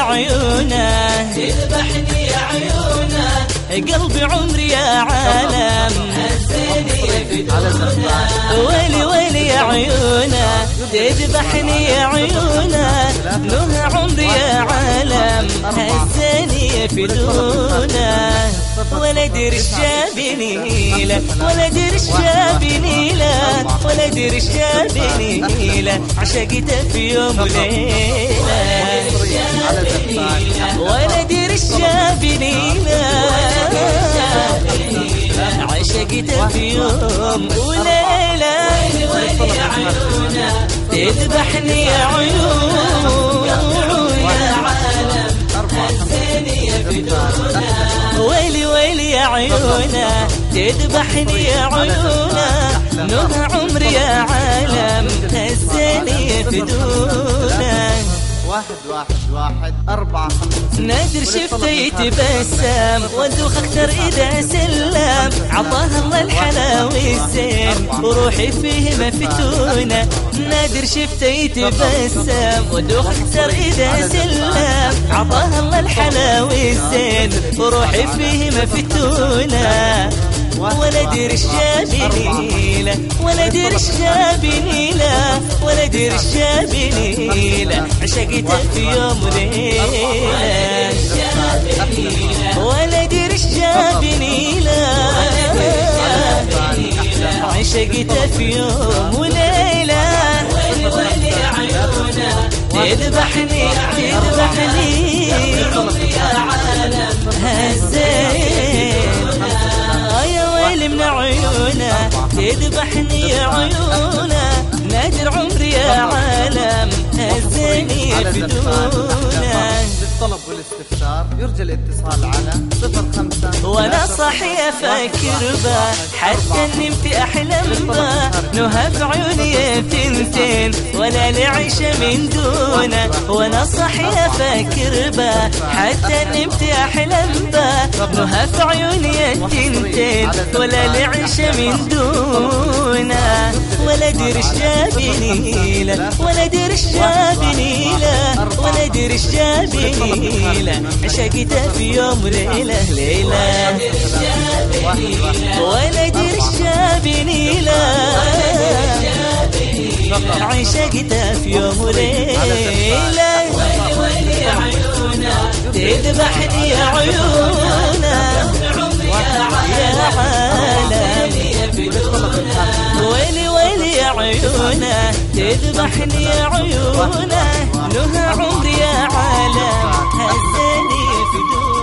عيونه تذبحني يا عيونه قلبي عمري يا عالم هزني يا فدونه ويلي ويلي يا عيونه تذبحني يا عيونه نهى عمري يا عالم هزني يا فدونه ولد رشاب نيله ولد رشاب نيله ولد رشاب نيله عشقته في يوم وليله ولد رشاب نيله عشقته في يوم وليله ويلي يا عيونه تذبحني يا عيون يا عالم هزني يا فدونه ويلي ويلي يا عيونه تذبحني يا عيونه نهى عمري يا عالم هزني يا فدونه 1 1 1 4 5 نادر شفته يتبسم ودوخ اكتر اذا سلم عطاه الله الحلاوي الزين وروحي فيه مفتونه نادر شفته يتبسم ودوخ اكتر اذا سلم عطاه الله الحلاوي الزين وروحي فيه مفتونه ولد رشاب نيله ولد رشاب نيله ولد رشاب نيله عشقته في يوم وليله ولد رشاب نيله عشقته في يوم وليله ويلي يا عيونه تذبحني تذبحني يا عالم هزين يا ويلي من عيونه تذبحني يا عيونه نادر عمري يا عالم هزني فدونه للطلب والاستفسار يرجى الاتصال على 05 وانا صاحي افكر به حتى نمت احلم به نهى بعيوني ثنتين ولا لعيش من دونه وانا صاحي افكر به حتى نمت احلم به نهى بعيوني ثنتين ولا لعيش من دونه ولد رشاب نيله ولد رشاب نيله ولد رشاب نيله عشقته في يوم ليله ليله ولد رشاب نيله عشقته في يوم ليله ويلي يا عيونه تذبحني يا عيونه يا عالم ويلي ويلي يا عيونه تذبحني يا عيونه نهى عمري يا عالم هزني في دون